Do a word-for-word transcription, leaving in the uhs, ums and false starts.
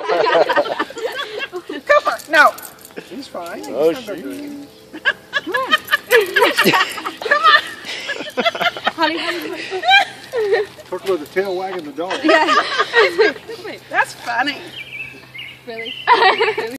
Go for it. No. He's fine. Oh, He's she. Come on. Come on. Honey, honey, honey. Talk about the tail wagging the dog. Yeah. That's funny. Really?